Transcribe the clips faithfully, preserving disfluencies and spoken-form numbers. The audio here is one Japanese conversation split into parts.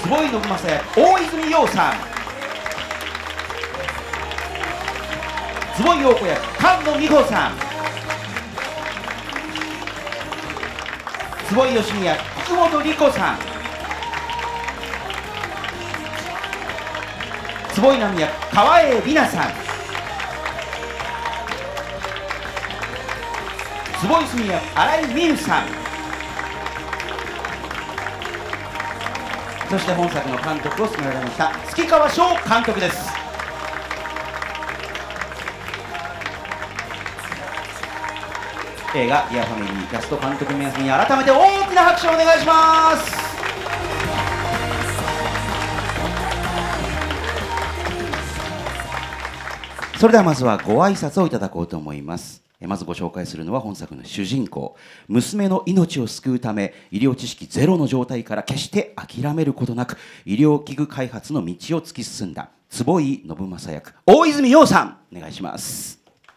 坪井信正役大泉洋さん、坪井陽子役菅野美穂さん、坪井芳美役福本莉子さん、坪井奈美役川栄李奈さん、坪井澄役新井美優さん、そして本作の監督を務められました月川翔監督です。映画「ディアファミリー」キャスト監督の皆さんに改めて大きな拍手をお願いします。それではまずはご挨拶をいただこうと思います。まずご紹介するのは本作の主人公、娘の命を救うため医療知識ゼロの状態から決して諦めることなく医療器具開発の道を突き進んだ坪井信正役大泉洋さん、お願いします。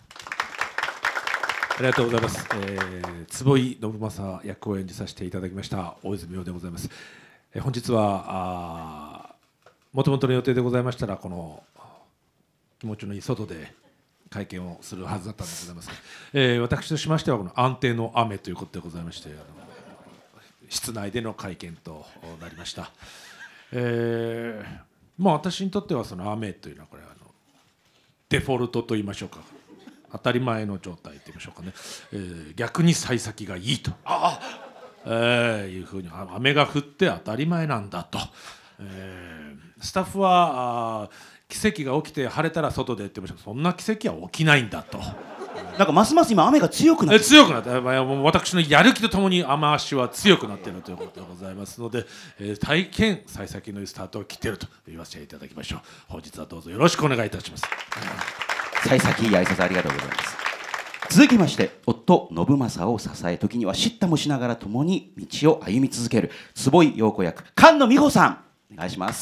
ありがとうございます、えー、坪井信正役を演じさせていただきました大泉洋でございます。えー、本日はもともとの予定でございましたらこの気持ちのいい外で会見をするはずだったんでございますが、えー、私としましてはこの安定の雨ということでございまして、あの室内での会見となりました。えー、まあ私にとってはその雨というのはこれあのデフォルトと言いましょうか、当たり前の状態と言いましょうかね、えー、逆に幸先がいいとああ、えー、いうふうに雨が降って当たり前なんだと、えー、スタッフは奇跡が起きて晴れたら外でって言ってましたけど、そんな奇跡は起きないんだと。 なんかますます今雨が強くなって強くなって、私のやる気とともに雨足は強くなっているということでございますので、えー、大変幸先のいいスタートを切っていると言わせていただきましょう。本日はどうぞよろしくお願いいたします。 幸先いい挨拶ありがとうございます。続きまして夫信正を支え時には叱咤もしながら共に道を歩み続ける坪井陽子役菅野美穂さん、お願いします。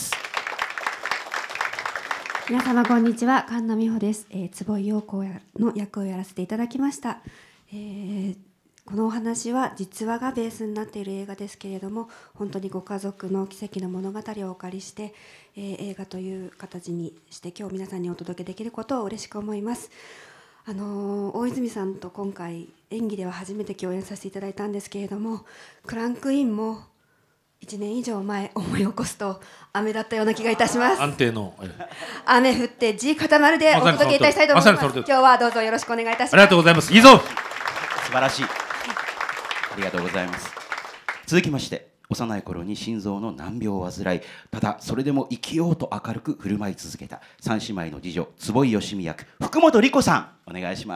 皆様こんにちは、菅野美穂です。えー、坪井陽子の役をやらせていただきました。えー、このお話は実話がベースになっている映画ですけれども、本当にご家族の奇跡の物語をお借りして、えー、映画という形にして今日皆さんにお届けできることを嬉しく思います。あのー、大泉さんと今回演技では初めて共演させていただいたんですけれども、クランクインもいちねん以上前思い起こすと雨だったような気がいたします。 安定の、えー、雨降って地固まるでお届けいたしたいと思います。今日はどうぞよろしくお願いいたします。 ありがとうございます。いいぞ。 素晴らしい、ありがとうございます。続きまして幼い頃に心臓の難病を患い、ただそれでも生きようと明るく振る舞い続けた三姉妹の次女坪井芳美役福本莉子さん、お願いします。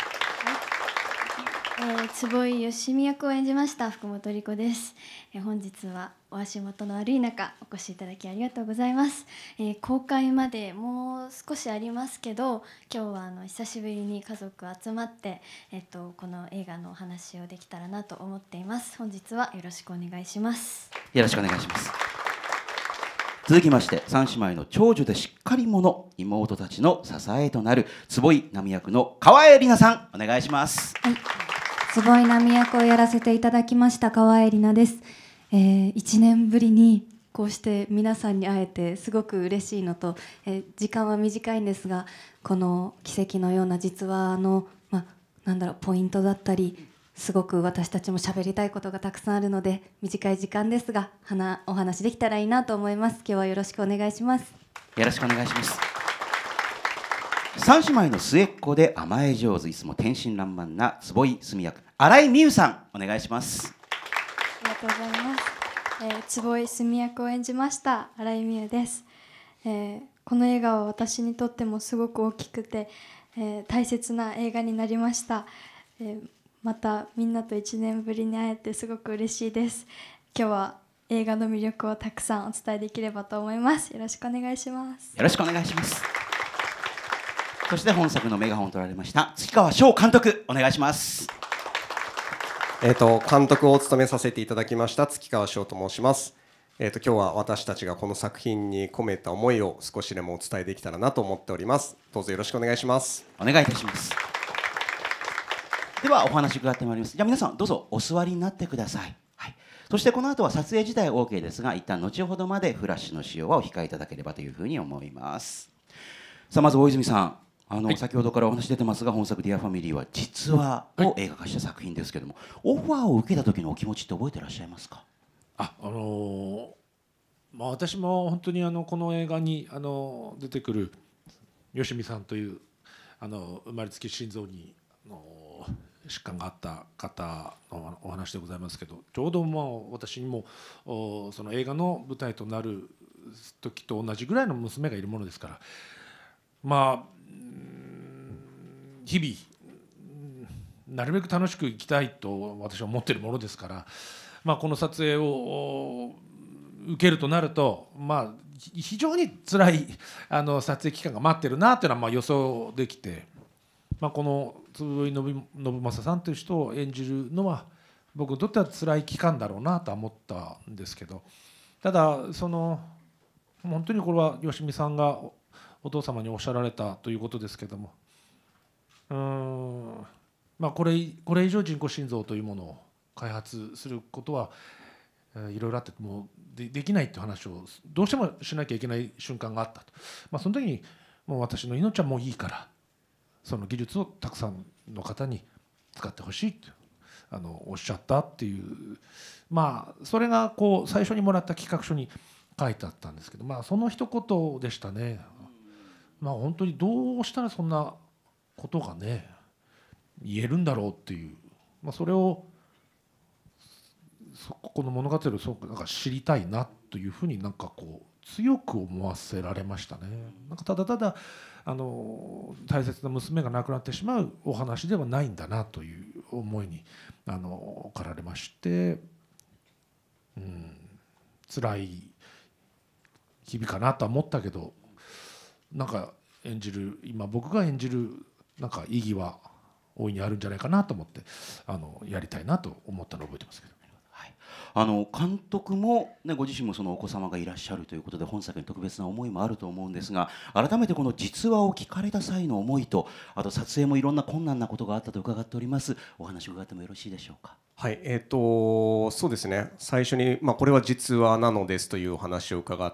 えー、坪井芳美役を演じました福本莉子です。えー、本日はお足元の悪い中お越しいただきありがとうございます。えー、公開までもう少しありますけど、今日はあの久しぶりに家族集まって、えっと、この映画のお話をできたらなと思っています。本日はよろしくお願いします。 よろしくお願いします。続きまして三姉妹の長女でしっかり者妹たちの支えとなる坪井奈美役の川栄李奈さん、お願いします。 はい、坪井奈美役をやらせていただきました川栄李奈です。えー、いちねんぶりにこうして皆さんに会えてすごく嬉しいのと、えー、時間は短いんですが、この奇跡のような実話の、まあ、なんだろうポイントだったり、すごく私たちも喋りたいことがたくさんあるので、短い時間ですがお話できたらいいなと思います。今日はよろしくお願いします。 よろしくお願いします。三姉妹の末っ子で甘え上手、いつも天真爛漫な坪井澄役新井美優さん、お願いします。 ありがとうございます。えー、坪井澄役を演じました新井美優です。えー、この映画は私にとってもすごく大きくて、えー、大切な映画になりました。えー、またみんなといちねんぶりに会えてすごく嬉しいです。今日は映画の魅力をたくさんお伝えできればと思います。よろしくお願いします。 よろしくお願いします。そして本作のメガホンを取られました月川翔監督、お願いします。 えーと監督をお務めさせていただきました月川翔と申します。えーと今日は私たちがこの作品に込めた思いを少しでもお伝えできたらなと思っております。どうぞよろしくお願いします。 お願いいたします。ではお話伺ってまいります。じゃあ皆さんどうぞお座りになってください。はい、 そしてこの後は撮影自体は オーケー ですが、一旦後ほどまでフラッシュの使用はお控えいただければというふうに思います。さあまず大泉さん、あの、はい、先ほどからお話出てますが、本作「ディアファミリー」は実話を映画化した作品ですけども、はい、オファーを受けた時のお気持ちって覚えてらっしゃいますか？ あ、あのーまあ、私も本当にあのこの映画にあの出てくる吉見さんというあの生まれつき心臓にあの疾患があった方のお話でございますけど、ちょうどまあ私にもその映画の舞台となる時と同じぐらいの娘がいるものですから、まあ日々なるべく楽しく生きたいと私は思っているものですから、まあ、この撮影を受けるとなると、まあ、非常に辛いあの撮影期間が待ってるなというのはまあ予想できて、まあ、この坪井信正さんという人を演じるのは僕にとっては辛い期間だろうなとは思ったんですけど、ただその本当にこれは吉見さんがお父様におっしゃられたということですけども、うーん、まあ、これこれ以上人工心臓というものを開発することはいろいろあってもう で, できないという話をどうしてもしなきゃいけない瞬間があったと、まあ、その時にもう私の命はもういいからその技術をたくさんの方に使ってほしいとあのおっしゃったっていう、まあそれがこう最初にもらった企画書に書いてあったんですけど、まあその一言でしたね。まあ本当にどうしたらそんなことがね言えるんだろうっていう、まあ、それをこの物語をすごくなんか知りたいなというふうになんかこう強く思わせられましたね。なんかただただあの大切な娘が亡くなってしまうお話ではないんだなという思いにあの駆られまして、うん、辛い日々かなとは思ったけど、なんか演じる今僕が演じるなんか意義は大いにあるんじゃないかなと思ってあのやりたいなと思ったのを覚えてますけど。 あの監督も、ね、ご自身もそのお子様がいらっしゃるということで本作に特別な思いもあると思うんですが、改めてこの実話を聞かれた際の思いと、あと撮影もいろんな困難なことがあったと伺っております。お話を伺ってもよろしいでしょうか。 はい、えーとそうですね、最初に、まあ、これは実話なのですというお話を伺って、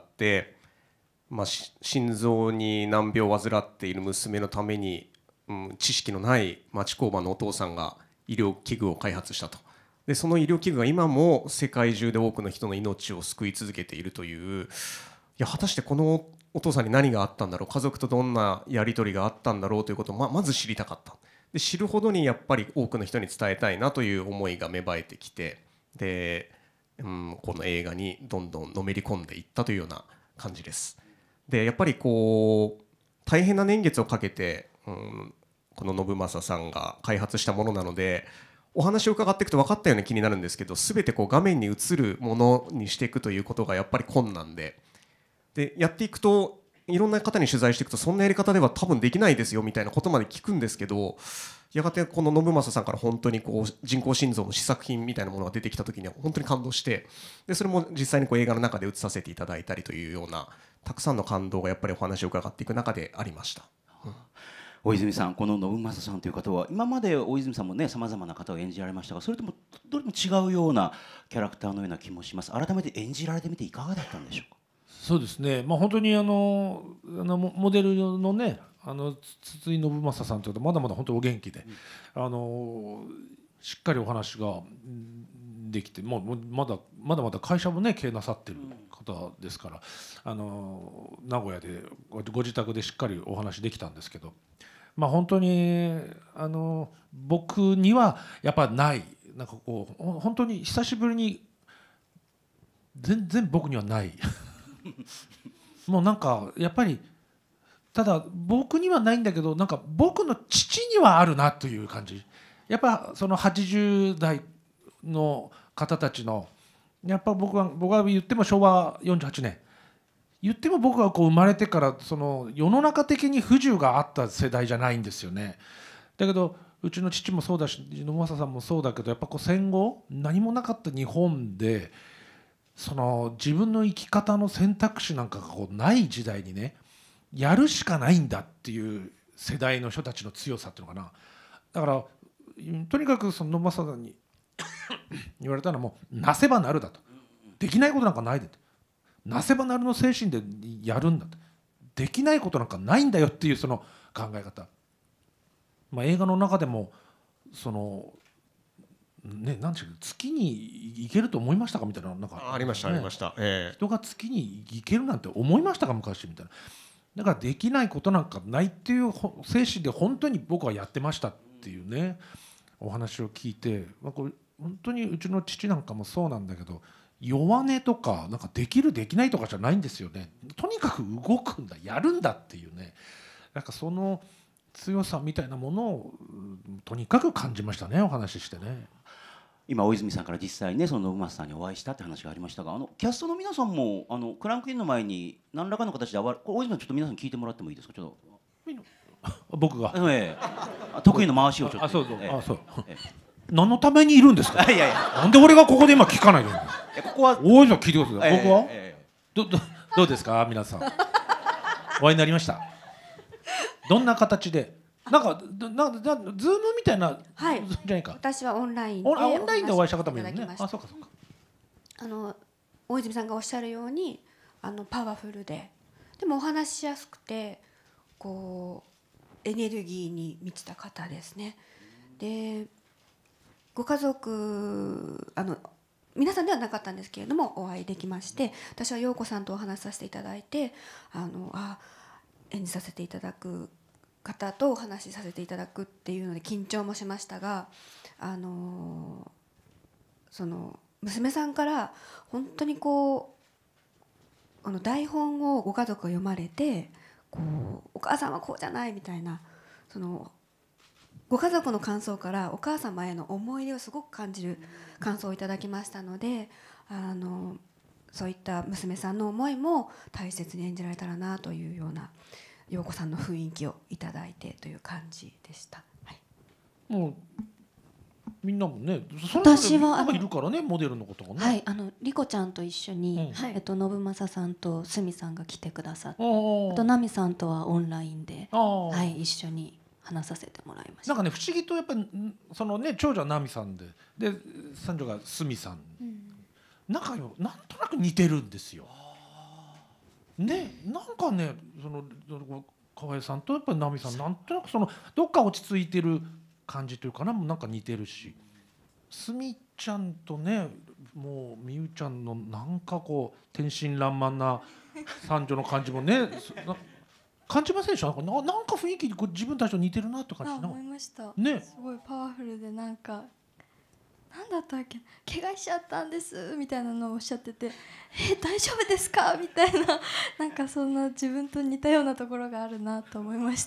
まあ、心臓に難病を患っている娘のために、うん、知識のない町工場のお父さんが医療器具を開発したと。でその医療器具が今も世界中で多くの人の命を救い続けているという、いや果たしてこのお父さんに何があったんだろう、家族とどんなやり取りがあったんだろうということを ま, まず知りたかった。で知るほどにやっぱり多くの人に伝えたいなという思いが芽生えてきて、で、うん、この映画にどんどんのめり込んでいったというような感じです。でやっぱりこう大変な年月をかけて、うん、この信正さんが開発したものなので、お話を伺っていくと分かったような気になるんですけど、全てこう画面に映るものにしていくということがやっぱり困難で、でやっていくといろんな方に取材していくと、そんなやり方では多分できないですよみたいなことまで聞くんですけど、やがてこの信正さんから本当にこう人工心臓の試作品みたいなものが出てきた時には本当に感動して、でそれも実際にこう映画の中で映させていただいたりというようなたくさんの感動がやっぱりお話を伺っていく中でありました。うん、 大泉さん、この信正さんという方は今まで大泉さんもねさまざまな方を演じられましたが、それともどれも違うようなキャラクターのような気もします。改めて演じられてみていかがだったんでしょうか。 そうですね、まあ、本当にあのあのモデルのねあの筒井信正さんというとまだまだ本当お元気で、うん、あのしっかりお話ができて、もうまだまだまだ会社もね経営なさってる方ですから、あの名古屋でご自宅でしっかりお話できたんですけど、まあ、本当にあの僕にはやっぱないなんかこう本当に久しぶりに全然僕にはないもうなんかやっぱりただ僕にはないんだけど、なんか僕の父にはあるなという感じ。やっぱそのはちじゅう代の方たちのやっぱ僕は僕は言ってもしょうわよんじゅうはちねん言っても僕がこう生まれてからその世の中的に不自由があった世代じゃないんですよね。だけどうちの父もそうだし信正さんもそうだけど、やっぱこう戦後何もなかった日本でその自分の生き方の選択肢なんかがこうない時代にね、やるしかないんだっていう世代の人たちの強さっていうのかな。だからとにかくその信正さんに言われたのもなせばなるだと、できないことなんかないでと、なせばなるの精神でやるんだと、できないことなんかないんだよっていうその考え方、まあ、映画の中でもそのね、なんていうか月に行けると思いましたかみたいな、なんかありました、 ね、 ありました、えー、 人が月に行けるなんて思いましたか昔みたいな。だからできないことなんかないっていう精神で本当に僕はやってましたっていうねお話を聞いて、まあ、これ本当にうちの父なんかもそうなんだけど、弱音とかなんかできるできないとかじゃないんですよね。とにかく動くんだ、やるんだっていうね、なんかその強さみたいなものをとにかく感じましたね、お話ししてね。 今大泉さんから実際ねその信正さんにお会いしたって話がありましたが、あのキャストの皆さんもあのクランクインの前に何らかの形で会われ、大泉さんちょっと皆さん聞いてもらってもいいですか。ちょっと僕が、 ええ、得意の回しをちょっと。 あ、そうそう、 ええ、 あ、そう、 ええ、 何のためにいるんですか。 いやいや、 なんで俺がここで今聞かないの。 いやここは大泉さん聞いてください。 ええ、 僕は、 ええ、 どどどうですか皆さん。お会いになりました。どんな形で。なんかなんかズームみたいな、 はい、 じゃないか。 私はオンラインでオンラインでお会いした方もいるね。 お話しいただきました。 あ、そうかそうか。 あの大泉さんがおっしゃるようにあのパワフルで、でもお話ししやすくてこうエネルギーに満ちた方ですね。でご家族あの皆さんではなかったんですけれどもお会いできまして、私は陽子さんとお話しさせていただいて、あのあ演じさせていただく方とお話しさせていただくっていうので緊張もしましたが、あのその娘さんから本当にこうあの台本をご家族が読まれて、こうお母さんはこうじゃないみたいな、そのご家族の感想からお母様への思い入れをすごく感じる感想をいただきましたので、あのそういった娘さんの思いも大切に演じられたらなというような陽子さんの雰囲気をいただいてという感じでした。はい、 もうみんなもね、 私はあのいるからね、モデルのことがね。 はい、あのリコちゃんと一緒に、 うん、 えっと信正さんとすみさんが来てくださって、 ああと奈美さんとはオンラインで、 あ、 はい、一緒に話させてもらいました。 なんかね、不思議とやっぱりそのね、長女は奈美さんで、で三女がすみさん、うん、なんかよなんとなく似てるんですよ。ね、なんかね、その河合さんとやっぱり奈美さん、なんとなくそのどっか落ち着いてる感じというかな、なんか似てるし、すみちゃんとね、もうみゆちゃんのなんかこう天真爛漫な三女の感じもね感じませんでしょ。なんかな、なんか雰囲気にこう自分たちと似てるなって感じ。 あ、思いました。 ね、 すごいパワフルで、なんかなんだったっけ、怪我しちゃったんですみたいなのをおっしゃってて、え大丈夫ですかみたいな、なんかそんな自分と似たようなところがあるなと思いました。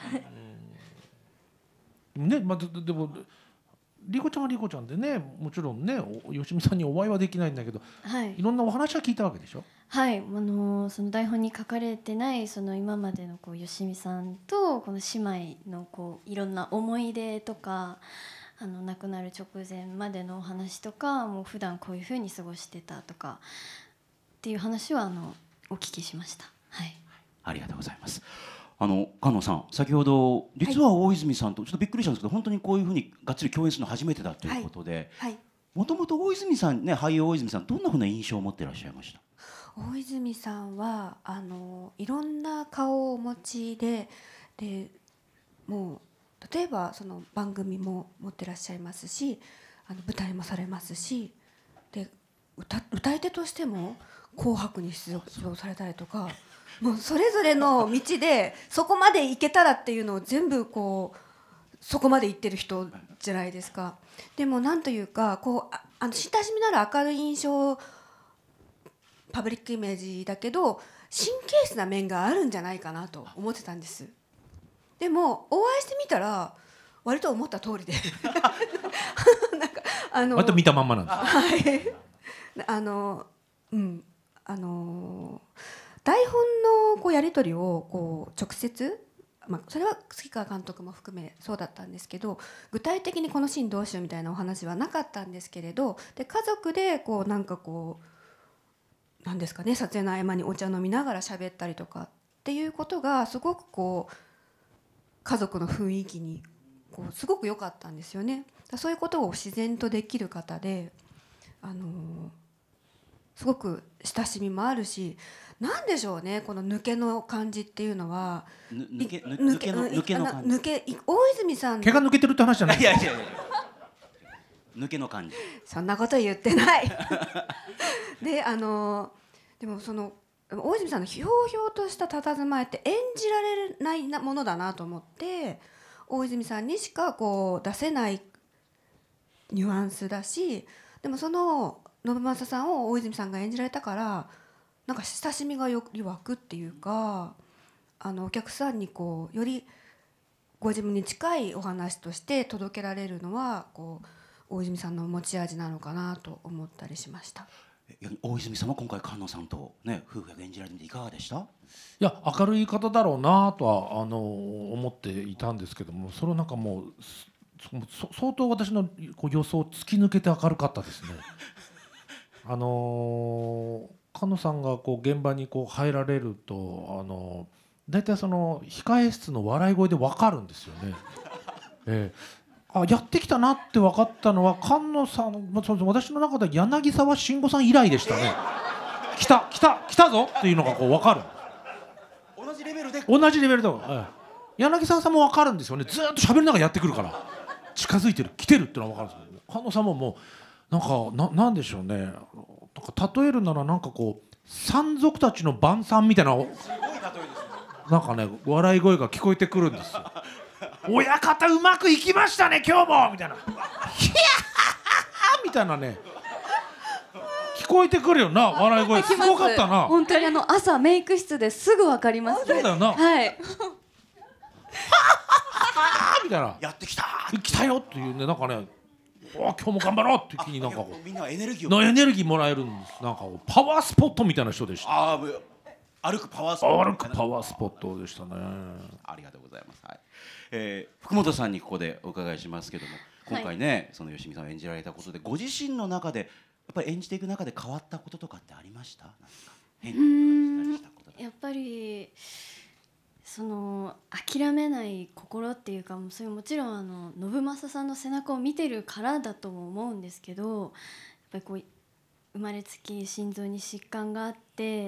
ね、まあ、でもリコちゃんはリコちゃんでね、もちろんね、吉見さんにお会いはできないんだけど、 はい、 いろんなお話は聞いたわけでしょ。 はい、あのその台本に書かれてないその今までのこう吉見さんとこの姉妹のこういろんな思い出とか、あの亡くなる直前までのお話とか、もう普段こういう風に過ごしてたとかっていう話はあのお聞きしました。はい、 ありがとうございます。あの菅野さん、先ほど実は大泉さんとちょっとびっくりしたんですけど、本当にこういうふうにがっつり共演するの初めてだということで、もともと大泉さんね、俳優大泉さん、どんなふうな印象を持っていらっしゃいました？ 大泉さんはあのいろんな顔をお持ちで、でもう例えばその番組も持ってらっしゃいますし、あの舞台もされますし、で 歌, 歌い手としても紅白に出場されたりとか、もうそれぞれの道でそこまで行けたらっていうのを全部こうそこまで行ってる人じゃないですか。でもなんというかこう あ, あの親しみのある明るい印象、パブリックイメージだけど神経質な面があるんじゃないかなと思ってたんです。でもお会いしてみたら割と思った通りでなんかあの割と見たまんまなんです。 はい、あのうんあの台本のこうやり取りをこう直接、まあ、それは月川監督も含めそうだったんですけど、具体的にこのシーンどうしようみたいなお話はなかったんですけれど、で家族でこうなんかこうなんですかね、撮影の合間にお茶飲みながら喋ったりとかっていうことがすごくこう家族の雰囲気にこうすごく良かったんですよね。 だそういうことを自然とできる方で、あのすごく親しみもあるし、なんでしょうね、この抜けの感じっていうのは、 ぬ抜け抜けの抜けの感じ、 抜け大泉さん毛が抜けてるって話じゃないいやいやいや抜けの感じ、 そんなこと言ってないで、あのでもその大泉さんのひょうひょうとした佇まいって演じられないなものだなと思って、大泉さんにしかこう出せないニュアンスだし、でもその信正さんを大泉さんが演じられたから、なんか親しみがより湧くっていうか、あのお客さんにこうよりご自分に近いお話として届けられるのは、こう大泉さんの持ち味なのかなと思ったりしました。 大泉さんは今回菅野さんと、ね、夫婦役演じられてみていかがでした？ いや、明るい方だろうなとはあの思っていたんですけども、それをなんかもう相当私のこう予想を突き抜けて明るかったですね。あの菅野さんがこう現場にこう入られると、あのだいたいその控え室の笑い声で分かるんですよね。えーあ、やってきたなって分かったのは菅野さん、私の中では柳沢慎吾さん以来でしたね。来た来た来たぞっていうのがこう分かる。 同じレベルで同じレベルで、はい、柳沢さんも分かるんですよね。ずーっと喋りながらやってくるから、近づいてる来てるっていうのは分かるんですけど、菅野さんももうなんか な, なんでしょうね、なんか例えるならなんかこう山賊たちの晩餐みたいな、なんかね笑い声が聞こえてくるんですよ。親方うまくいきましたね今日もみたいな、ヒャーみたいなね、聞こえてくるよな、笑い声。すごかったな。 本当にあの朝メイク室ですぐ分かります。 そうだよな。 はいみたいな、 やってきた来たよっていうね、なんかね、お今日も頑張ろうっていう気になんかこうみんながエネルギーをのエネルギーもらえるんです。なんかパワースポットみたいな人でした。 あ歩くパワースポット、 歩くパワースポットでしたね。 ありがとうございます、はい。えー、福本さんにここでお伺いしますけども、今回ね、はい、その吉見さんを演じられたことでご自身の中でやっぱり演じていく中で変わったこととかってありました？なんか変化を感じたりしたこと。 やっぱりその諦めない心っていうか、もうそれもちろんあの信正さんの背中を見てるからだとも思うんですけど、やっぱりこう生まれつき心臓に疾患があって、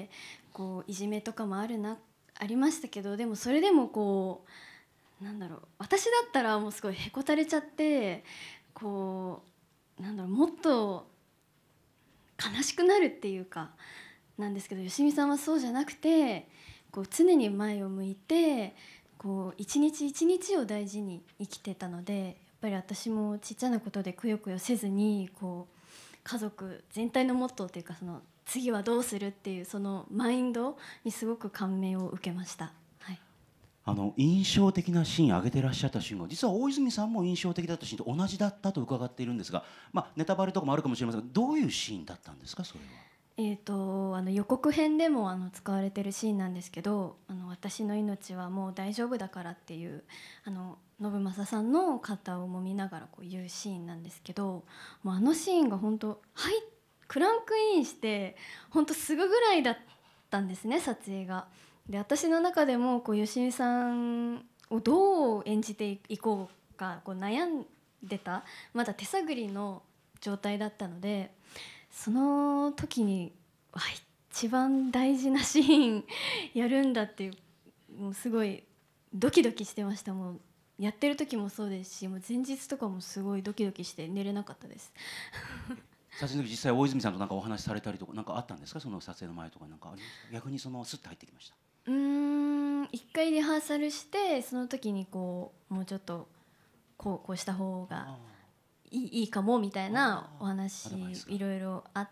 こういじめとかもあるなありましたけど、でもそれでもこうなんだろう、私だったらもうすごいへこたれちゃって、こうなんだろう、もっと悲しくなるっていうかなんですけど、吉見さんはそうじゃなくて、こう常に前を向いて、こう一日一日を大事に生きてたので、やっぱり私もちっちゃなことでくよくよせずに、こう家族全体のモットーというか、その次はどうするっていうそのマインドにすごく感銘を受けました。はい、 あの印象的なシーン挙げてらっしゃったシーンが、実は大泉さんも印象的だったシーンと同じだったと伺っているんですが、まあ、ネタバレとかもあるかもしれませんが、どういうシーンだったんですか、それは。 えー、とあの予告編でもあの使われてるシーンなんですけど、あの私の命はもう大丈夫だからっていう、あの信正さんの肩を揉みながらこう言うシーンなんですけど、もうあのシーンが本当、はい、クランクインして本当すぐぐらいだったんですね、撮影が。で、私の中でもこう吉見さんをどう演じていこうかこう悩んでた、まだ手探りの状態だったので、その時に一番大事なシーンやるんだっていう、もうすごいドキドキしてました。もうやってる時もそうですし、もう前日とかもすごいドキドキして寝れなかったです撮影の時、実際大泉さんとなんかお話しされたりとかなんかあったんですか、その撮影の前とか。なんかありました？逆にそのスッと入ってきました？ うーん、一回リハーサルして、その時にこうもうちょっとこうこうした方がいい、いいかもみたいなお話いろいろあって、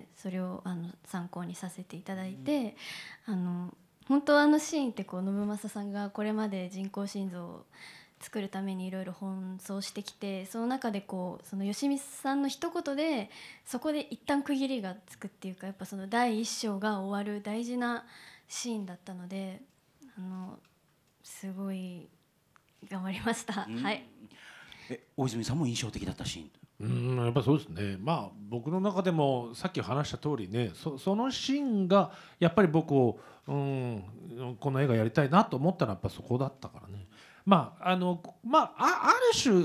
それをあの参考にさせていただいて、うん、あの本当あのシーンってこう信正さんがこれまで人工心臓を作るためにいろいろ奔走してきて、その中でこうその吉見さんの一言でそこで一旦区切りがつくっていうか、やっぱその第一章が終わる大事なシーンだったので、あのすごい頑張りました。はい。 え、大泉さんも印象的だったシーン。 うん、やっぱそうですね。まあ僕の中でもさっき話した通りね、そ, そのシーンがやっぱり僕を、うん、この映画やりたいなと思ったのはやっぱそこだったからね。まああのまあ あ, ある種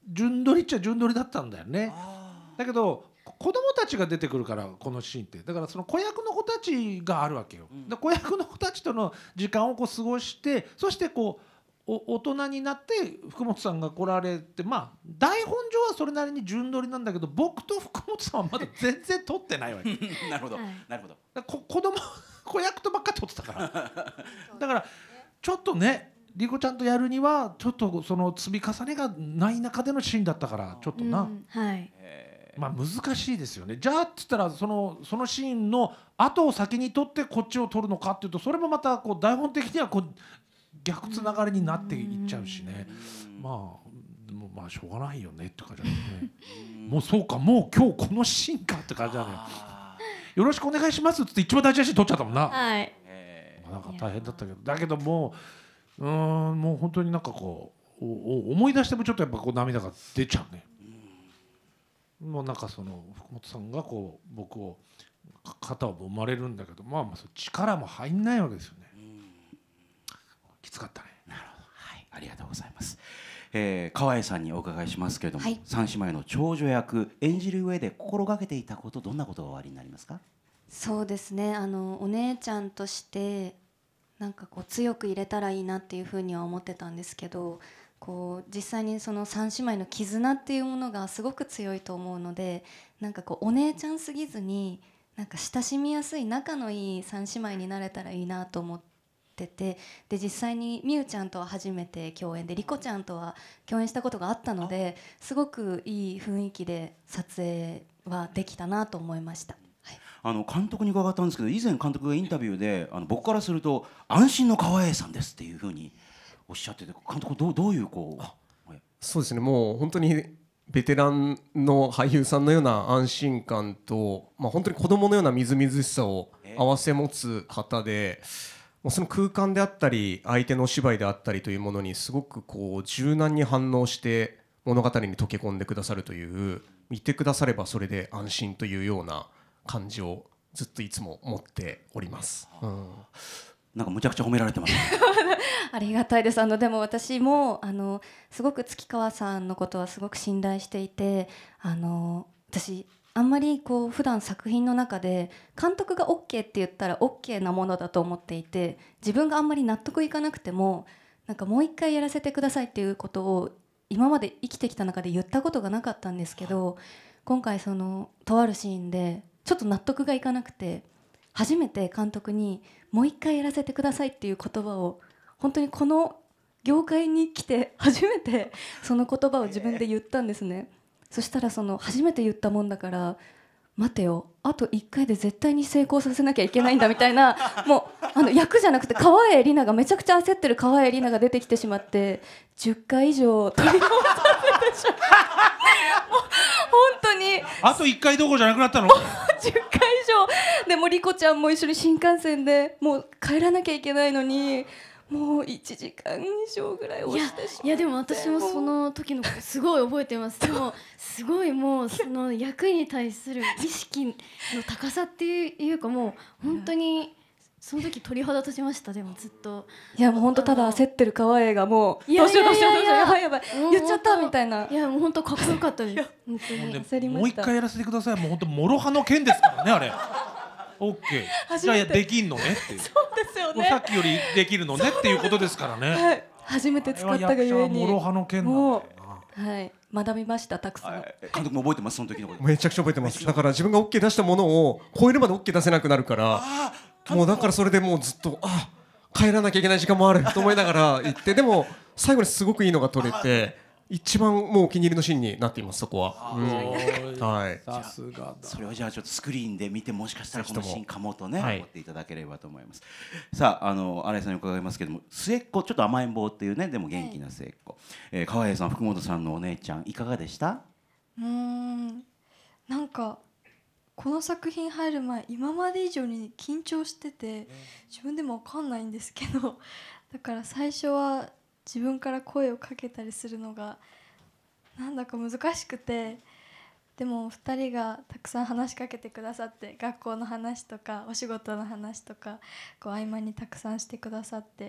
順取りっちゃ順取りだったんだよね。だけど子供たちが出てくるからこのシーンってだからその子役の子たちがあるわけよ。うん、で子役の子たちとの時間をこう過ごしてそしてこうお大人になって福本さんが来られてまあ台本上はそれなりに順取りなんだけど僕と福本さんはまだ全然撮ってないわけなるほど、 はい、 なるほどだこ子供子役とばっか撮ってたからだからちょっとねリコちゃんとやるにはちょっとその積み重ねがない中でのシーンだったからちょっとな、うん、 はい、 まあ難しいですよね。じゃあっつったらそのそのシーンの後を先に撮ってこっちを撮るのかっていうとそれもまたこう台本的にはこう逆つながりになっていっちゃうしね。まあでもまあしょうがないよねって感じだよね。もうそうかもう今日このシーンかって感じだね。よろしくお願いしますっつって一番大事なシーン撮っちゃったもんな。 はい。 まあなんか大変だったけどだけどもうーんもう本当になんかこうお思い出してもちょっとやっぱこう涙が出ちゃうね。もうなんかその福本さんがこう僕を肩を揉まれるんだけどまあまあ力も入んないわけですよね。きつかったね。 なるほど、はい、ありがとうございます。えー、川栄さんにお伺いしますけれども、はい、三姉妹の長女役演じる上で心がけていたことどんなことがおありになりますか？ そうですねあのお姉ちゃんとしてなんかこう強く入れたらいいなっていうふうには思ってたんですけどこう実際にその三姉妹の絆っていうものがすごく強いと思うのでなんかこうお姉ちゃんすぎずになんか親しみやすい仲のいい三姉妹になれたらいいなと思っててで実際にみゆちゃんとは初めて共演でりこちゃんとは共演したことがあったのですごくいい雰囲気で撮影はできたなと思いました。 あの監督に伺ったんですけど以前監督がインタビューであの僕からすると安心の川栄さんですっていうふうにおっしゃってて監督どう、どういうこう、はい、 そうですねもう本当にベテランの俳優さんのような安心感と、まあ、本当に子供のようなみずみずしさを併せ持つ方で、もうその空間であったり相手のお芝居であったりというものにすごくこう柔軟に反応して物語に溶け込んでくださるという見てくださればそれで安心というような感じをずっといつも持っております、うん、 なんかむちゃくちゃ褒められてますねありがたいです。あのでも私もあのすごく月川さんのことはすごく信頼していてあの私あんまりこう普段作品の中で監督が OK って言ったら OK なものだと思っていて自分があんまり納得いかなくてもなんかもう一回やらせてくださいっていうことを今まで生きてきた中で言ったことがなかったんですけど今回そのとあるシーンでちょっと納得がいかなくて初めて監督にもう一回やらせてくださいっていう言葉を本当にこの業界に来て初めてその言葉を自分で言ったんですね。そしたらその初めて言ったもんだから待てよあといっかいで絶対に成功させなきゃいけないんだみたいなもうあの役じゃなくて川栄李奈がめちゃくちゃ焦ってる川栄李奈が出てきてしまってじゅっかい以上取り直させてしまうもう本当にあといっかいどころじゃなくなったのじゅっかい以上でもりこちゃんも一緒に新幹線でもう帰らなきゃいけないのにもういちじかん以上ぐらい押してしまっていや、いやでも私もその時のことすごい覚えてますでもすごいもうその役に対する意識の高さっていうかもう本当にその時鳥肌立ちました。でもずっといやもう本当ただ焦ってる川栄がもうどうしようどうしようどうしようやばいやばい言っちゃったみたいないやもう本当かっこよかったです本当に焦りました。 もう一回やらせてくださいもう本当諸刃の剣ですからねあれオッケーじゃあできんのねっていうそうですよねさっきよりできるのねっていうことですからね、 はい、初めて使ったがゆえに諸刃の剣なんだよな、はい、学びましたたくさん、はい、 監督も覚えてますその時のことめちゃくちゃ覚えてます。だから自分が OK 出したものを超えるまで OK 出せなくなるからもうだからそれでもうずっとあ帰らなきゃいけない時間もあると思いながら行ってでも最後にすごくいいのが撮れて一番もうお気に入りのシーンになっていますそこは、うん、はい。 さすがだ。 それをじゃあちょっとスクリーンで見てもしかしたらこのシーンかもとね、 はい、 思っていただければと思います。さああの新井さんに伺いますけども末っ子ちょっと甘えん坊っていうねでも元気な末っ子、はいえー、川栄さん福本さんのお姉ちゃんいかがでした？ うーんなんかこの作品入る前今まで以上に緊張してて自分でも分かんないんですけどだから最初は自分から声をかけたりするのがなんだか難しくてでもふたりがたくさん話しかけてくださって学校の話とかお仕事の話とかこう合間にたくさんしてくださって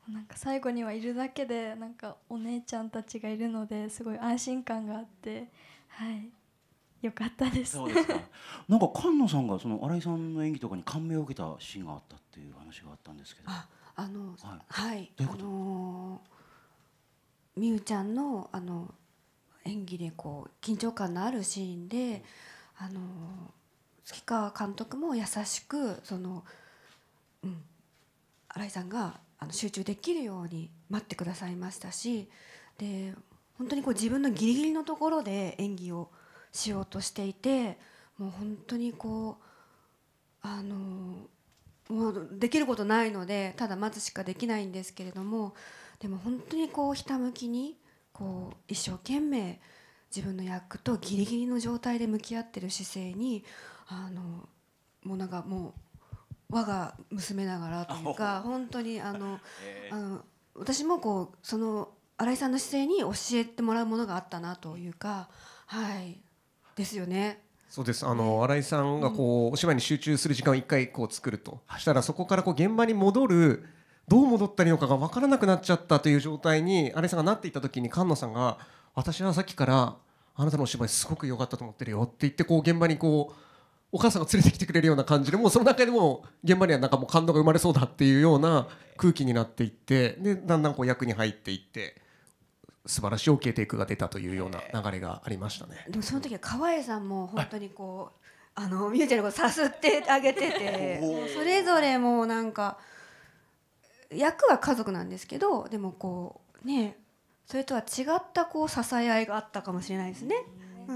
なんか最後にはいるだけでなんかお姉ちゃんたちがいるのですごい安心感があって、はい、よかったです。 そうですか。なんか菅野さんがその新井さんの演技とかに感銘を受けたシーンがあったっていう話があったんですけど。 あ、あの、 はいはい、 どういうことあのー、みゆちゃんのあの演技でこう緊張感のあるシーンで、あのー、月川監督も優しくその、うん、新井さんがあの集中できるように待ってくださいましたし、で本当にこう自分のギリギリのところで演技をしようとしていて、もう本当にこうあのもうできることないのでただ待つしかできないんですけれども、でも本当にこうひたむきにこう一生懸命自分の役とギリギリの状態で向き合ってる姿勢に、あのもうなんかもう我が娘ながらというか、本当にあの、えー、あの私もこうその新井さんの姿勢に教えてもらうものがあったなというか、はいですよね。 そうです。あの新井さんがこうお芝居に集中する時間を一回こう作るとしたら、そこからこう現場に戻る、どう戻ったらいいのかが分からなくなっちゃったという状態に新井さんがなっていた時に、菅野さんが私はさっきからあなたのお芝居すごく良かったと思ってるよって言って、こう現場にこうお母さんが連れてきてくれるような感じで、もうその中でも現場にはなんかもう感動が生まれそうだっていうような空気になっていって、でだんだんこう役に入っていって素晴らしい OK テイクが出たというような流れがありましたね。 でもその時は川栄さんも本当にこうあのみゆちゃんのことさすってあげててもうそれぞれもうなんか役は家族なんですけど、でもこうねそれとは違ったこう支え合いがあったかもしれないですね。うん、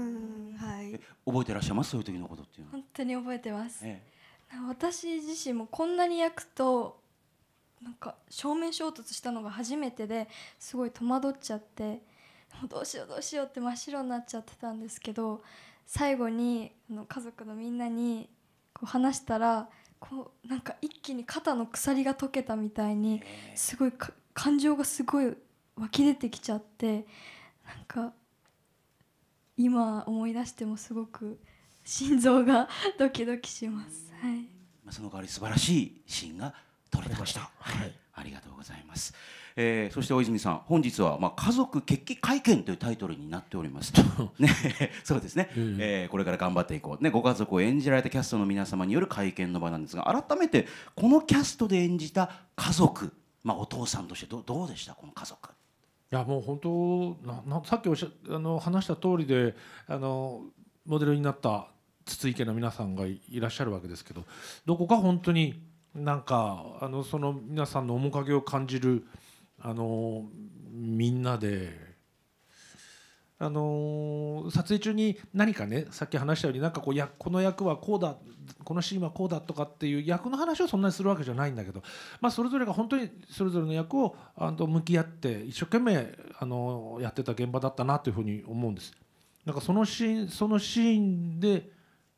はい。 覚えてらっしゃいます？そういう時のことっていうのは。 本当に覚えてます、 ええ、 私自身もこんなに役となんか正面衝突したのが初めてですごい戸惑っちゃって、もうどうしようどうしようって真っ白になっちゃってたんですけど、最後にあの家族のみんなにこう話したら、こうなんか一気に肩の鎖が解けたみたいにすごいか感情がすごい湧き出てきちゃって、なんか今思い出してもすごく心臓がドキドキします、はい、 その代わり素晴らしいシーンが撮れてました。 はい、 ありがとうございます。えー、そして大泉さん、本日は、まあ、家族決起会見というタイトルになっておりますね、そうですね、うんえー、これから頑張っていこう、ね、ご家族を演じられたキャストの皆様による会見の場なんですが、改めてこのキャストで演じた家族、まあ、お父さんとして ど, どうでしたこの家族？ いやもう本当ななさっきおしゃあの話した通りで、あのモデルになった筒井家の皆さんがいらっしゃるわけですけど、どこか本当になんかあのその皆さんの面影を感じる、あのみんなで、あの撮影中に何かね、さっき話したようになんかこうやこの役はこうだ、このシーンはこうだとかっていう役の話をそんなにするわけじゃないんだけど、まあ、それぞれが本当にそれぞれの役をあの向き合って一生懸命あのやってた現場だったなというふうに思うんです。なんかそのシーンそのシーンで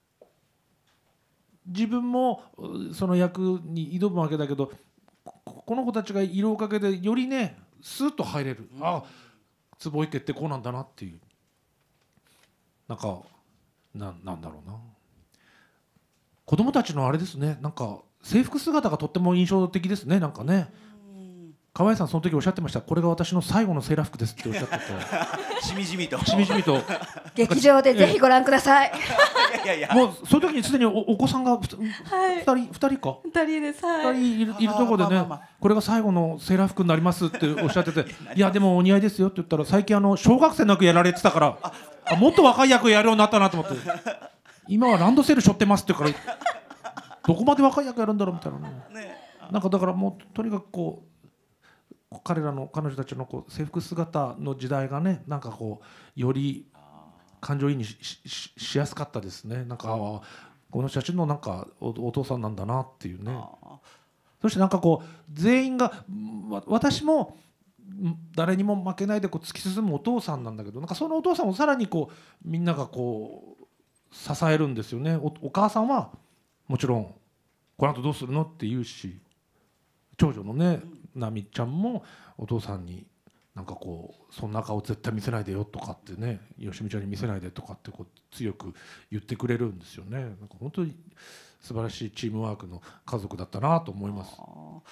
自分もその役に挑むわけだけど、この子たちがいるおかげでよりねスーッと入れる、うん、ああ坪井家ってこうなんだなっていう、なんか な, なんだろうな子供たちのあれですね、なんか制服姿がとっても印象的ですね。なんかね、河合さんその時おっしゃってました。これが私の最後のセーラー服ですっておっしゃっててしみじみとしみじみと劇場でぜひご覧ください。 いやいやもうその時にすでに お, お子さんがふた、はい、ふたりふたりかふたりです、はい、 ふたりい る, いるところでね、まあまあまあ、これが最後のセーラー服になりますっておっしゃってていやでもお似合いですよって言ったら、最近あの小学生の役やられてたからあもっと若い役やるようになったなと思って今はランドセル背負ってますって言うからどこまで若い役やるんだろうみたいなね。なんかだからもうとにかくこう彼らの彼女たちのこう制服姿の時代がね、なんかこうより感情移入 し, し, しやすかったですね。なんかこの人たちのなんか お, お父さんなんだなっていうね。そしてなんかこう全員が私も誰にも負けないでこう突き進むお父さんなんだけど、なんかそのお父さんをさらにこうみんながこう支えるんですよね。 お, お母さんはもちろんこの後どうするのって言うし、長女のね奈美ちゃんもお父さんになんかこうそんな顔絶対見せないでよとかってね、よしみちゃんに見せないでとかってこう強く言ってくれるんですよね。なんか本当に素晴らしいチームワークの家族だったなと思います。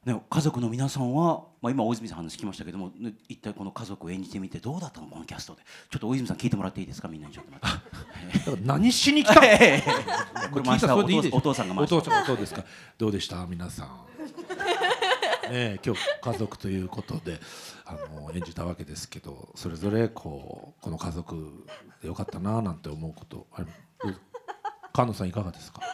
ね、家族の皆さんは、まあ、今大泉さんの話聞きましたけども、ね、一体この家族を演じてみてどうだったのこのキャストで。ちょっと大泉さん聞いてもらっていいですか、みんなにちょっと待って。 何しに来たの？ これ回したらお父お父さんが回した。 お父さんどうですか。どうでした皆さん。ね、今日家族ということであの演じたわけですけど、それぞれこうこの家族でよかったななんて思うことあれ、菅野さんいかがですか。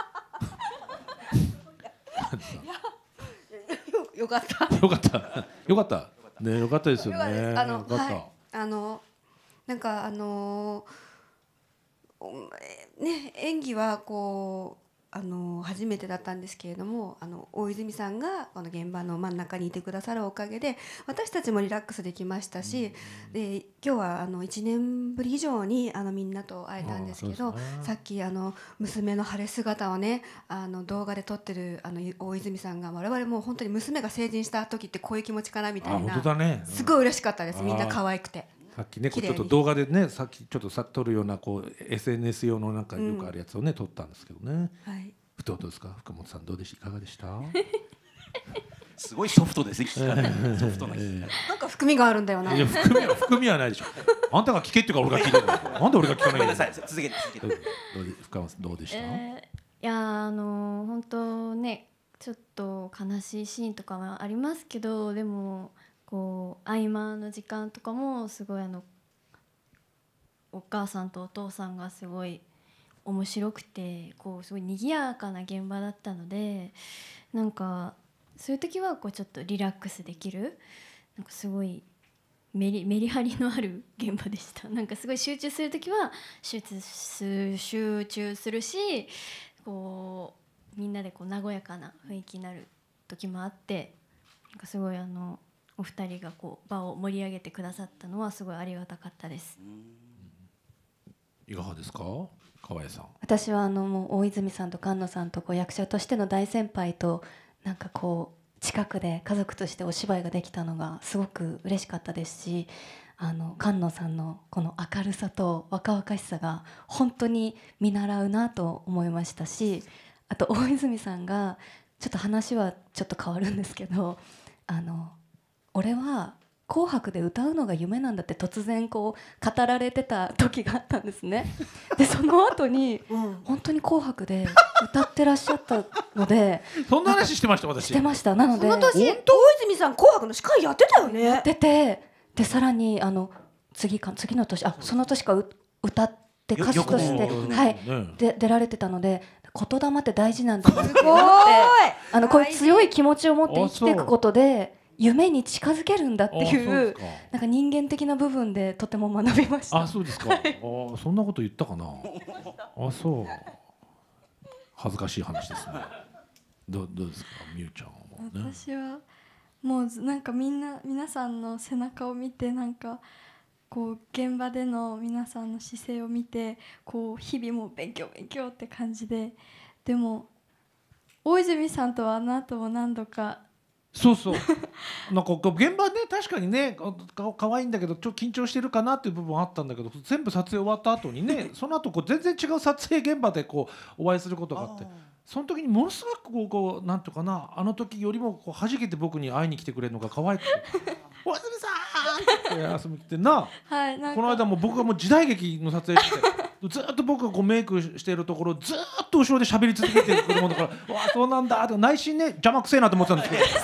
よかった。 よかったよかったね、よかったですよね。 あの、 よかった、 はい、あのなんかあのね、演技はこうあの初めてだったんですけれども、あの大泉さんがこの現場の真ん中にいてくださるおかげで私たちもリラックスできましたし、で今日はあのいちねんぶり以上にあのみんなと会えたんですけど、さっきあの娘の晴れ姿をね、あの動画で撮ってるあの大泉さんが、我々もう本当に娘が成人した時ってこういう気持ちかなみたいな、 本当だね、 すごい嬉しかったです。みんな可愛くて。 さっきね、こうちょっと動画でね、さっきちょっとさ撮るようなこう エスエヌエス 用のなんかよくあるやつをね、うん、撮ったんですけどね。 はい。 どうですか、福本さん、どうでしいかがでした？ すごいソフトですね、聞き方。ソフトな。 なんか含みがあるんだよな。 いや、含みは含みはないでしょ。あんたが聞けっていうか俺が聞いてる。なんで俺が聞かないの？ ごめんなさい、続けて続けて。 どうで福本さんどうでした？ えー、いやあの本当ね、ちょっと悲しいシーンとかはありますけど、でもこう合間の時間とかもすごいあのお母さんとお父さんがすごい面白くて、こうすごい賑やかな現場だったので、なんかそういう時はこうちょっとリラックスできる、なんかすごいメリメリハリのある現場でした。なんかすごい集中する時は集中す集中するし、こうみんなでこう和やかな雰囲気になる時もあって、なんかすごいあのお二人がこう場を盛り上げてくださったのはすごいありがたかったです。 いかがですか、川栄さん。 私はあのもう大泉さんと菅野さんとこう役者としての大先輩となんかこう近くで家族としてお芝居ができたのがすごく嬉しかったですし、あの菅野さんのこの明るさと若々しさが本当に見習うなと思いましたし、あと大泉さんがちょっと話はちょっと変わるんですけど、あの俺は紅白で歌うのが夢なんだって突然こう語られてた時があったんですね。でその後に、うん、本当に紅白で歌ってらっしゃったのでそんな話してました私。 してました。なのでその年大泉さん紅白の司会やってたよね。 やってて、でさらにあの次か次の年、あその年かう歌って歌手として、はい、で出られてたので、言霊って大事なんだなって思って、あのこういう強い気持ちを持って生きていくことで夢に近づけるんだっていうなんか人間的な部分でとても学びました。 あ、そうですか。はい、あ、そんなこと言ったかな。あ、そう。恥ずかしい話ですね。どう、どうですか、みゆちゃんは、 ね。私はもうなんかみんな皆さんの背中を見て、なんかこう現場での皆さんの姿勢を見て、こう日々も勉強勉強って感じで、でも大泉さんとはあの後も何度か。 そうそうなんか現場ね、確かにねか可愛いんだけどちょっと緊張してるかなっていう部分はあったんだけど、全部撮影終わった後にねその後こう全然違う撮影現場でこうお会いすることがあって、その時にものすごくこうこうなんていうかな、あの時よりもこう弾けて僕に会いに来てくれるのが可愛くて「大泉さん!」って遊びに来てな、 はい、なんかこの間も僕がもう時代劇の撮影してずっと僕がこうメイクしているところずっと後ろで喋り続けてくるもんだから「わあそうなんだ」って内心ね邪魔くせえなと思ってたんですけど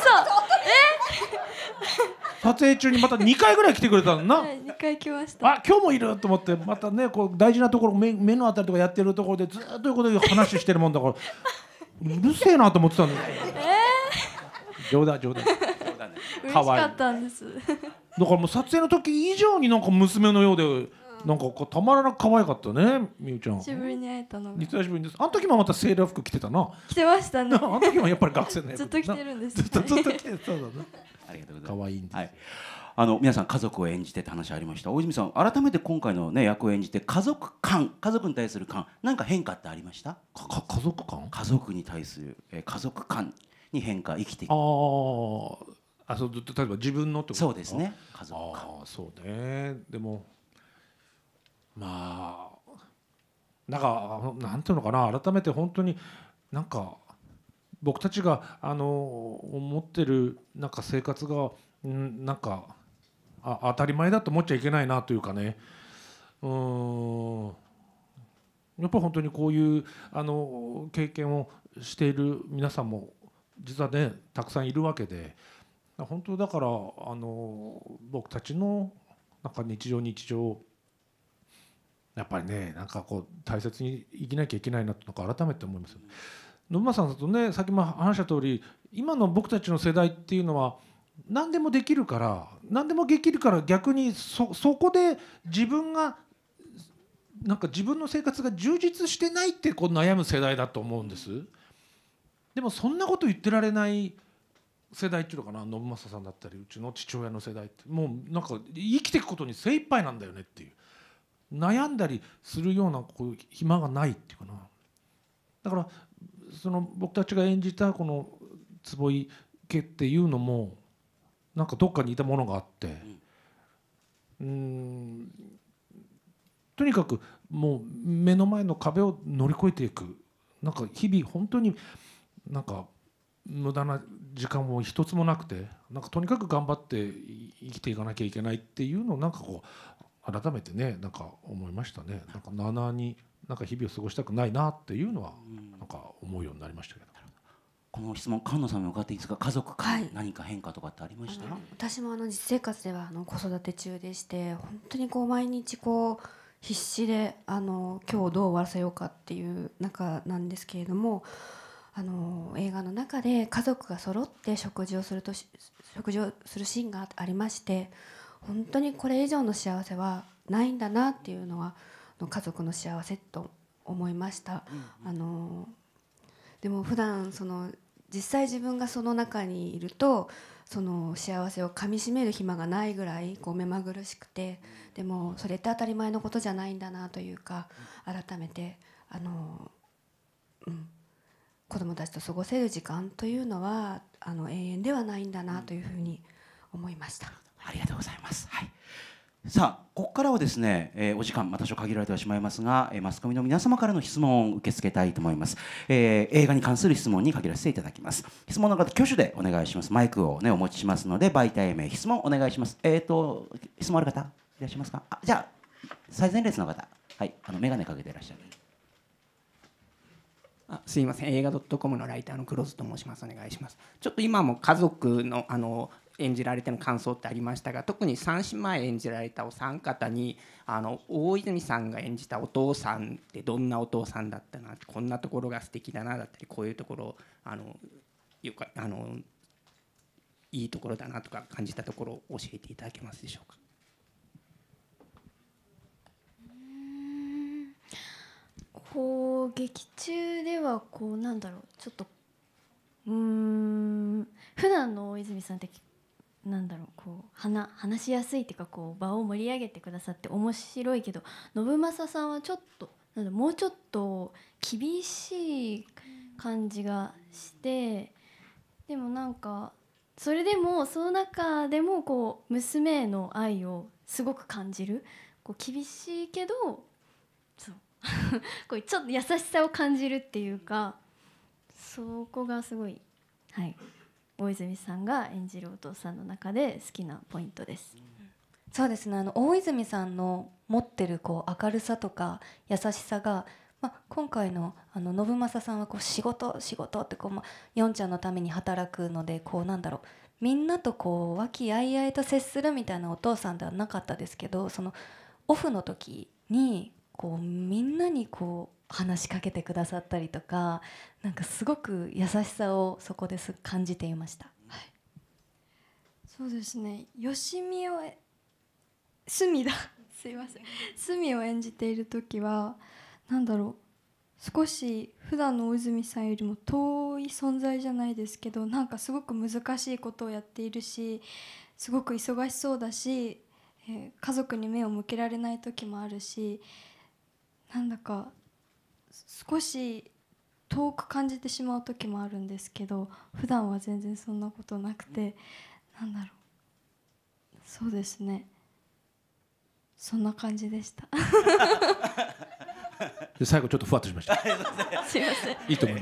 撮影中にまたにかいぐらい来てくれたのな、 はい、にかい来ました。 あ、今日もいると思って、またねこう大事なところ 目, 目のあたりとかやってるところでずっと横で話してるもんだからうるせえなと思ってたんだよ。えー、冗談冗談嬉しかったんです。 だからもう撮影の時以上になんか娘のようで、なんかこうたまらなく可愛かったね、みゆちゃん。 久しぶりに会えたのが。 久しぶりです。あの時もまたセーラー服着てたな。 着てましたね。 あの時もやっぱり学生のずっと着てるんです。 ずっとずっと着てる。そうだね。 ありがとうございます。 可愛いんです。はい。 あの皆さん家族を演じてって話ありました。大泉さん、改めて今回のね役を演じて家族観、家族に対する観、何か変化ってありました？ かか家族観？ 家族に対する、えー、家族観に変化、生きていく。 ああ、そう、例えば自分のってこと？ そうですね。家族観。 ああ、そうね。でもまあなんかなんていうのかな、改めて本当になんか僕たちがあの思ってるなんか生活がんなんかあ当たり前だと思っちゃいけないなというかね、うーんやっぱり本当にこういうあの経験をしている皆さんも実はねたくさんいるわけで、本当だからあの僕たちのなんか日常日常やっぱりねなんかこう大切に生きなきゃいけないなとなんか改めて思いますよね。野間さんだとねさっきも話した通り今の僕たちの世代っていうのは何でもできるから何でもできるから逆に そ, そこで自分がなんか自分の生活が充実してないってこう悩む世代だと思うんです。でもそんなこと言ってられない世代っていうのかな、信正さんだったりうちの父親の世代ってもうなんか生きていくことに精一杯なんだよねっていう悩んだりするようなこう暇がないっていうかな。だからその僕たちが演じたこの坪井家っていうのもなんかどっかにいたものがあって、うーんとにかくもう目の前の壁を乗り越えていく、なんか日々本当になんか無駄な時間も一つもなくて、なんかとにかく頑張って生きていかなきゃいけないっていうのをなんかこう改めてねなんか思いましたね。なんかなあなあになんか日々を過ごしたくないなっていうのはなんか思うようになりましたけど。 この質問菅野さんに伺っていいですか。家族からはい何か変化とかってありました？ あの私もあの実生活ではあの子育て中でして、本当にこう毎日こう必死であの今日をどう終わらせようかっていう中なんですけれども、あの映画の中で家族が揃って食事をするとし食事をするシーンがありまして、本当にこれ以上の幸せはないんだなっていうのは家族の幸せと思いました。あのでも普段その実際自分がその中にいるとその幸せをかみしめる暇がないぐらいこう目まぐるしくて、でもそれって当たり前のことじゃないんだなというか、改めてあの、うん、子どもたちと過ごせる時間というのはあの永遠ではないんだなというふうに思いました。 ありがとうございます。はい、さあここからはですね、えー、お時間また少限られてはしまいますが、えー、マスコミの皆様からの質問を受け付けたいと思います。えー、映画に関する質問に限らせていただきます。質問の方挙手でお願いします。マイクをねお持ちしますので媒体名質問お願いします。えっ、ー、と質問ある方いらっしゃいますか？あ、じゃあ最前列の方、はい、あの眼鏡かけていらっしゃる。 あ、すいません、映画 .com のライターの黒津と申します。お願いします。ちょっと今も家族のあの演じられての感想ってありましたが、特に三姉妹演じられたお三方にあの大泉さんが演じたお父さんってどんなお父さんだったな、こんなところが素敵だなだったり、こういうところあのよかあのいいところだなとか感じたところを教えていただけますでしょうか？ こう劇中ではこうなんだろうちょっとうーん普段の大泉さんってなんだろうこう話話しやすいっていうかこう場を盛り上げてくださって面白いけど、信正さんはちょっとなんだもうちょっと厳しい感じがして、でもなんかそれでもその中でもこう娘への愛をすごく感じる、こう厳しいけどそうこうちょっと優しさを感じるっていうか、そこがすごい、はい、大泉さんが演じるお父さんの中で好きなポイントです。 そうですね、あの大泉さんの持ってるこう明るさとか優しさが、まあ、今回のあの信正さんはこう仕事仕事ってこう、まあ、ヨンちゃんのために働くのでこうなんだろうみんなとこう和気あいあいと接するみたいなお父さんではなかったですけど、そのオフの時にこうみんなにこう話しかけてくださったりとか、なんかすごく優しさをそこです感じていました。はい、 そうですね、吉見を隅だすいません隅を演じている時はなんだろう少し普段の大泉さんよりも遠い存在じゃないですけど、なんかすごく難しいことをやっているし、すごく忙しそうだし、えー、家族に目を向けられない時もあるし、なんだか少し遠く感じてしまう時もあるんですけど、普段は全然そんなことなくて、なんだろうそうですねそんな感じでしたで最後ちょっとふわっとしましたすいませんいいと思います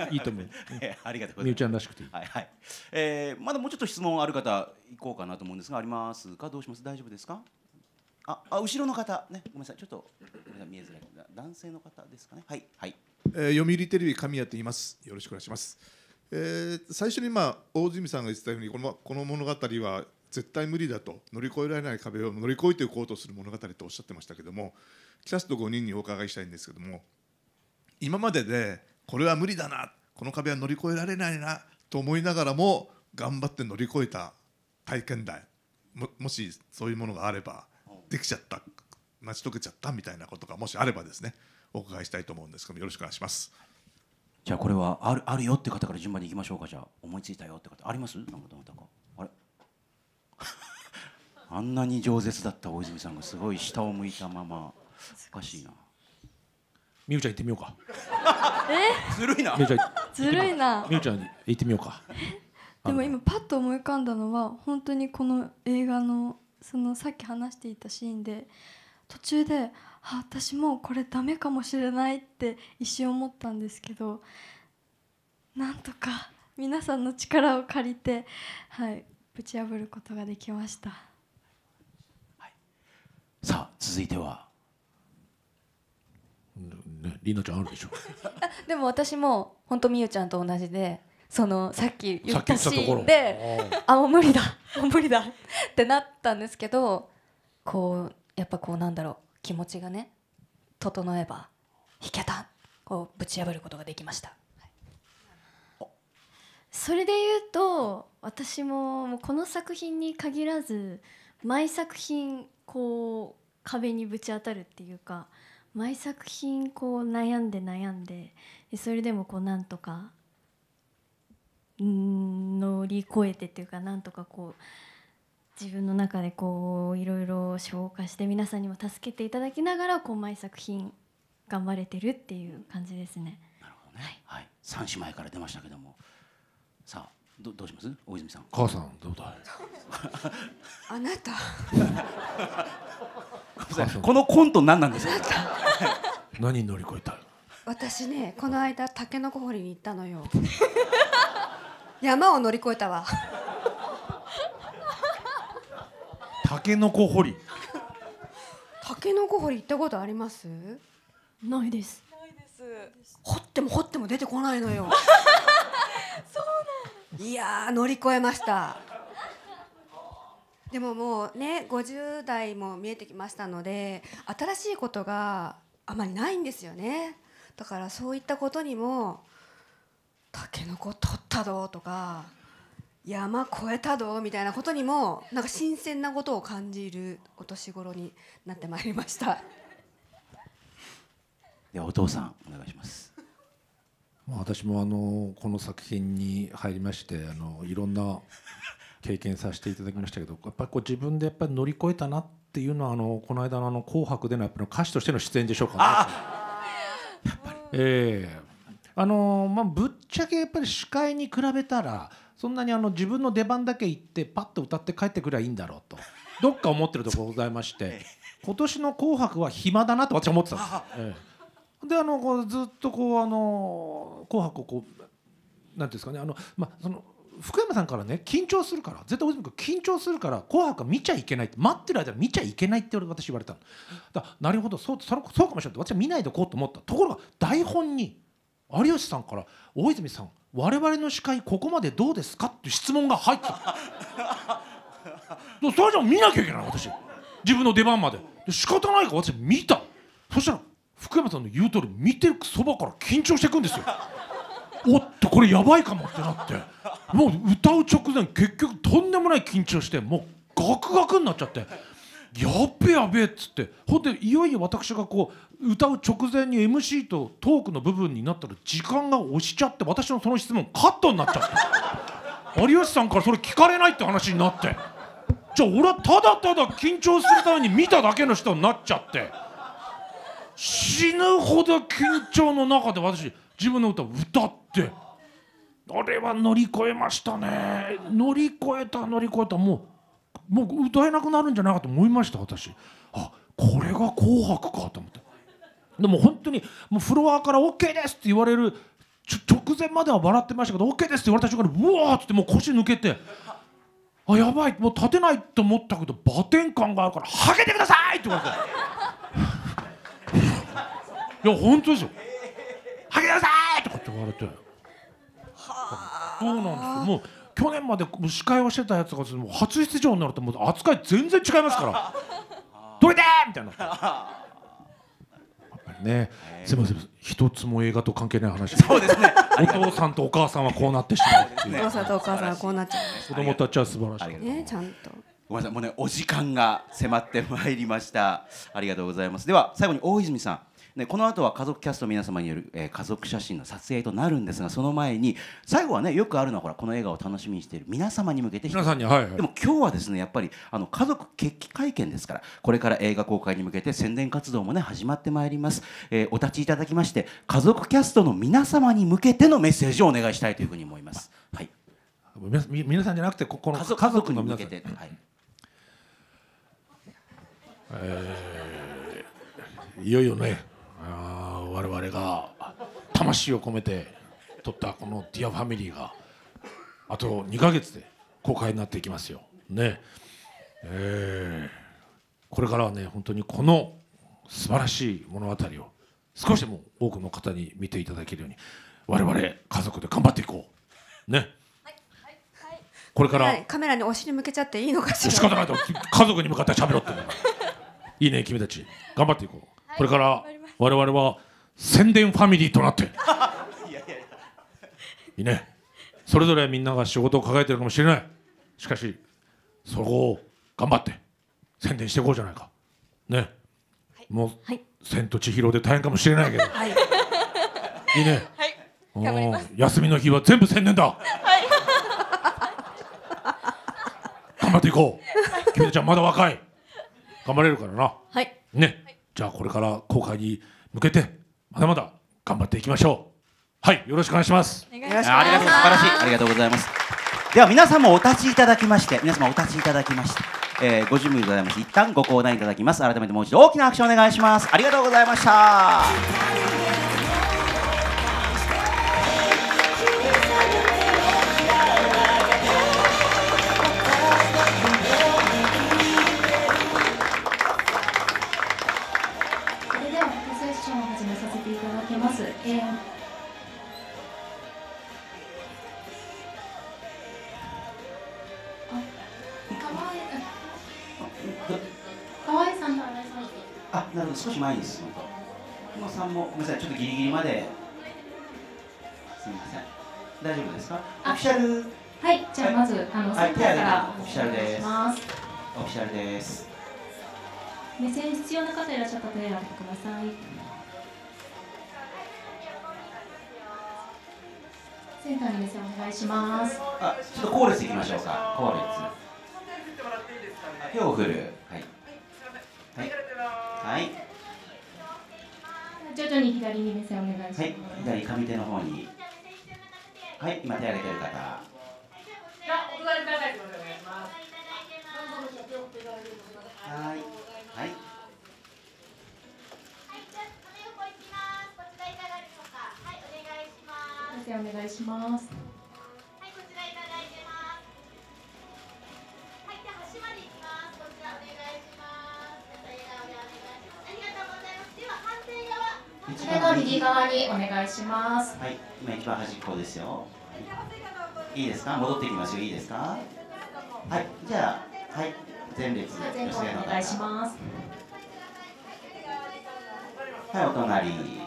いいと思う。 えーありがとうござみゆいます。 ちゃんらしくていい。 はいはい。えーまだもうちょっと質問ある方行こうかなと思うんですが、ありますか？どうします？大丈夫ですか？あ、あ後ろの方ね、ごめんなさい、ちょっとごめんなさい見えづらい。男性の方ですかね。はいはい。 えー、読売テレビ神谷と言います。よろしくお願いします。えー、最初にまあ大泉さんが言ってたようにこのこの物語は絶対無理だと、乗り越えられない壁を乗り越えていこうとする物語とおっしゃってましたけども、キャストごにんにお伺いしたいんですけども、今まででこれは無理だな、この壁は乗り越えられないなと思いながらも頑張って乗り越えた体験談、も, もしそういうものがあれば、できちゃった、成し遂げちゃったみたいなことがもしあればですね、お伺いしたいと思うんですけども、よろしくお願いします。 じゃあこれはあるあるよって方から順番にいきましょうか。じゃあ思いついたよって方あります？なんかどなたか。あれあんなに饒舌だった大泉さんがすごい下を向いたまま、おかしいな。 みゆちゃん行ってみようか。 ずるいな。 みゆちゃんずるいな。 みゆちゃん行ってみようか。 でも今パッと思い浮かんだのは本当にこの映画のそのさっき話していたシーンで途中であ私もうこれダメかもしれないって一瞬思ったんですけど、なんとか皆さんの力を借りて、はい、ぶち破ることができました。 さあ続いては、 ね、りなちゃんあるでしょ。 でも私も本当みゆちゃんと同じで、そのさっき言ったシさっき言ったところーンであもう無理だもう無理だってなったんですけど、こうやっぱこうなんだろう、気持ちがね整えば弾けた、こうぶち破ることができました。 それで言うと私ももうこの作品に限らず毎作品こう壁にぶち当たるっていうか、毎作品こう悩んで悩んで、でそれでもこうなんとかうーん乗り越えてっていうか、なんとかこう自分の中でこういろいろ消化して皆さんにも助けていただきながらこう毎作品頑張れてるっていう感じですね。 なるほどね。はい。三姉妹から出ましたけども、さあ ど, どうします？大泉さん。 母さんどうだい？ あなたこのコント何なんですか？ 何乗り越えた？ 私ね、この間タケノコ掘りに行ったのよ。山を乗り越えたわ。 タケノコ掘り。 タケノコ掘り行ったことあります？ ないです。 掘っても掘っても出てこないのよ。そうなん。いやー乗り越えました。でももうねごじゅう代も見えてきましたので、新しいことがあまりないんですよね。だからそういったことにもタケノコ取ったどとか山越えたどみたいなことにもなんか新鮮なことを感じるお年頃になってまいりました。 ではお父さんお願いします。 まあ私もあのこの作品に入りまして、あのいろんな経験させていただきましたけど、やっぱりこう自分でやっぱり乗り越えたなっていうのは、あのこの間のあの紅白でのやっぱり歌手としての出演でしょうかね。やっぱりええあのまあぶっちゃけやっぱり司会に比べたらそんなにあの自分の出番だけ行ってパッと歌って帰ってくりゃいいんだろうとどっか思ってるところございまして、今年の紅白は暇だなと私は思ってたんですよ。ええ、であのこうずっとこうあの紅白をこうなんていうんですかね、あのまあその福山さんからね、緊張するから絶対大泉君緊張するから紅白は見ちゃいけないって、待ってる間に見ちゃいけないって私言われたのだ。なるほど、そうそれそうかもしれないって私は見ないでおこうと思ったところが、台本に有吉さんから「大泉さん我々の司会ここまでどうですか?」って質問が入ってた。それじゃ見なきゃいけない私、自分の出番までで仕方ないから私見た。そしたら福山さんの言う通り見てるそばから緊張していくんですよ。おっとこれやばいかもってなって、もう歌う直前結局とんでもない緊張して、もうガクガクになっちゃって、やっべやべっつって、ほんでいよいよ私がこう歌う直前に エムシー とトークの部分になったら時間が押しちゃって、私のその質問カットになっちゃって有吉さんからそれ聞かれないって話になって、じゃあ俺はただただ緊張するために見ただけの人になっちゃって、死ぬほど緊張の中で私自分の歌を歌って、あれは乗り越えましたね。乗り越えた乗り越えた、もうもう歌えなくなるんじゃないかと思いました私。あ、これが紅白かと思って。でも本当にもうフロアから オーケー ですって言われるちょ直前までは笑ってましたけど OK ですって言われた瞬間にうわーっつってもう腰抜けて、あやばいもう立てないと思ったけどバテン感があるからはけてくださいって言われていや本当ですよ、はけてくださいとかって言われて、そうなんですよ。もう去年まで司会をしてたやつがもう初出場になるともう扱い全然違いますからどれでーみたいなやっぱりね、すみません一つも映画と関係ない話。 そうですね。 お父さんとお母さんはこうなってしまうっていう、 お父さんとお母さんはこうなっちゃ子供たちは素晴らしいね、ちゃんと。 ごめんなさい、もうねお時間が迫ってまいりました。ありがとうございます。では最後に大泉さん、ね、この後は家族キャストの皆様による、えー、家族写真の撮影となるんですが、その前に最後はねよくあるのはほらこの映画を楽しみにしている皆様に向けて皆さんに、はいはい、 でも今日はですねやっぱりあの家族決起会見ですから、これから映画公開に向けて宣伝活動もね始まってまいります。えー、お立ちいただきまして家族キャストの皆様に向けてのメッセージをお願いしたいというふうに思います。はい、 皆, 皆さんじゃなくてここの家族家族のに向皆さん、 けて、はい、 えー、いよいよねあ我々が魂を込めて撮ったこの「ディアファミリーがあとにかげつで公開になっていきますよね。えー、これからはね本当にこの素晴らしい物語を少しでも多くの方に見ていただけるように我々家族で頑張っていこうね。これからカメラにお尻向けちゃっていいのかしら。 仕方ないと家族に向かって喋ろうっていいね君たち頑張っていこう。これから我々は宣伝ファミリーとなっていいね。それぞれみんなが仕事を抱えてるかもしれない。しかしそこを頑張って宣伝していこうじゃないかね、はい、もう、はい、千と千尋で大変かもしれないけど、はい、いいね、はい、休みの日は全部宣伝だ、はい、頑張っていこう君たちはまだ若い頑張れるからな、はいね、はい、じゃあこれから公開に向けてまだまだ頑張っていきましょう。はい、よろしくお願いします。 お願いします。ありがとう、素晴らしい、ありがとうございます。では皆さんもお立ちいただきまして、皆様お立ちいただきまして、えー、ご準備でございます。一旦ご講談いただきます。改めてもう一度大きな拍手をお願いします。ありがとうございました。 それではフォトセッションを始めさせていただきます。えー河合さんと新井さん。 あ、なるほど、少し前に進むと。久保さんもごめんなさい、ちょっとギリギリまで。すみません。大丈夫ですか？オフィシャル。 はい、じゃあまず、はい、あのセンターからオフィシャルです。 ます。 オフィシャルです。 目線必要な方いらっしゃったら手を挙げてください。センターに目線お願いします。 あ、ちょっと後列いきましょうか。後列。手を振る。はい。はい。はい。 徐々に左に目線お願いします。はい。 左上手の方に。はい。今手を挙げてる方。じゃあお隣ください。お願いします。はい。はい。 目線お願いします。手の右側にお願いします。 はい、今一番端っこですよ。いいですか？戻ってきますよ。いいですか？はい、じゃあ、はい、前列。 前後お願いします。 はい、お隣。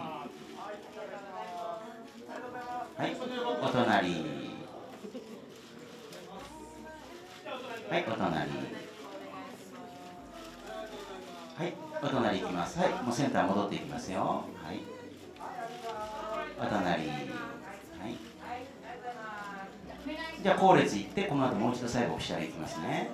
はい、お隣。はい、お隣。はい、お隣行きます。はい、もうセンター戻っていきますよ。はい。お隣。はい。じゃあ後列行って、この後もう一度最後オフィシャル行きますね。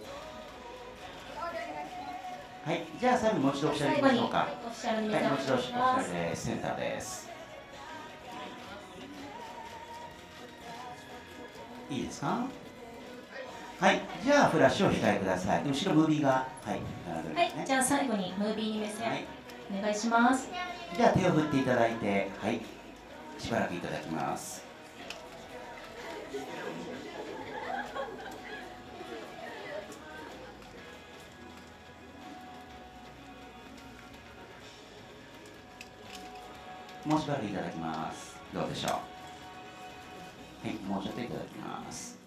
はい、じゃあ最後にもう一度オフィシャル行きましょうか。はい、もう一度オフィシャルです。センターです。いいですか？はい、じゃあフラッシュを控えください。後ろムービーが、はい、並んでますね。 はい、じゃあ最後にムービーに目線、はい、お願いします。 じゃあ手を振っていただいて、はい。 しばらくいただきます。もうしばらくいただきます。どうでしょう。はい、もうちょっといただきます。